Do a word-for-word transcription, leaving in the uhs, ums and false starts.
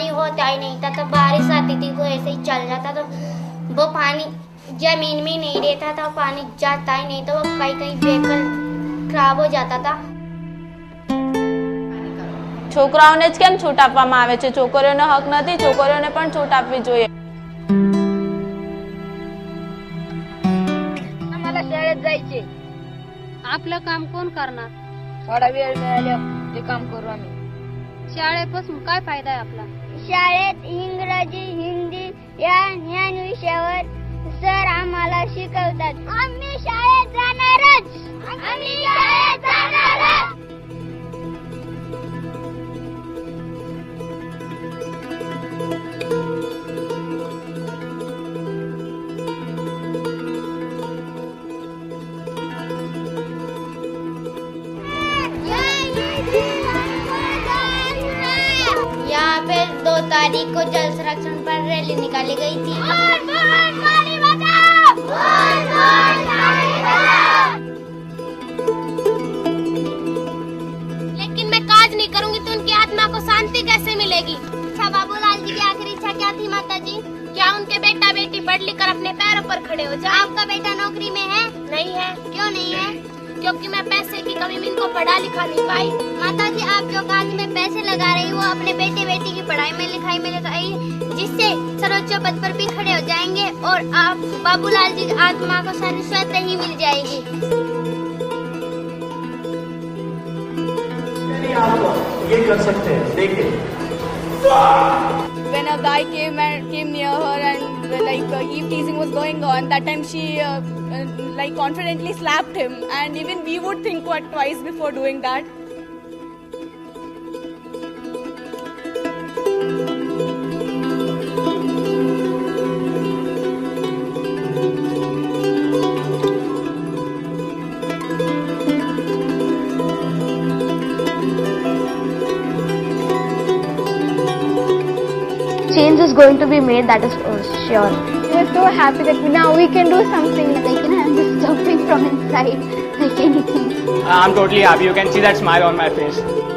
पानी होता ही नहीं था, तो बारिश आती थी तो ऐसे ही चल जाता, तो वो पानी जमीन में नहीं रहता था, पानी जाता ही नहीं, तो वो कहीं कहीं बेकर खराब हो जाता था। છોકરાઓને જ કેમ છૂટ આપવામાં આવે છે? છોકરીઓનો હક નથી, છોકરીઓને પણ છૂટ આપવી જોઈએ। आम्हाला शाळेत जायचे, आपलं काम कोण करणार? थोडा वेळ मिळाल्यावर ते काम करू आम्ही। शाळेपासून काय फायदा आहे आपला? शाळेत इंग्रजी, हिंदी या ज्ञान विषयावर सर आम्हाला शिकवतात। आम्ही शाळेत जाणारच, आम्ही शाळेत जाणारच। यहाँ पे दो तारीख को जल संरक्षण पर रैली निकाली गई थी। बोल, बोल, पानी बचाओ! बोल, बोल, पानी बचाओ! लेकिन मैं काज नहीं करूंगी तो उनकी आत्मा को शांति कैसे मिलेगी? अच्छा, बाबूलाल जी की आखिरी इच्छा क्या थी माता जी? क्या उनके बेटा बेटी पढ़ लिख कर अपने पैरों पर खड़े हो जाए? आपका बेटा नौकरी में है? नहीं है। क्यों नहीं है? क्योंकि मैं पैसे की कमी में इनको पढ़ा लिखा नहीं पाई। माता जी, आप जो काज में पैसे लगा रही वो अपने बेटे बेटी की पढ़ाई में लिखाई में लगाई, जिससे सर्वोच्च पद पर भी खड़े हो जाएंगे और आप बाबूलाल जी की आत्मा को शांति ही मिल जाएगी। आप ये कर सकते हैं, देखिए। When a guy came and came near her and like uh, eve teasing was going on, that time she uh, uh, like confidently slapped him, and even we would think what twice before doing that. Change is going to be made, that is uh, sure. We're so happy that now we can do something. Like, you know, I'm just jumping from inside like anything. I'm totally happy. You can see that smile on my face.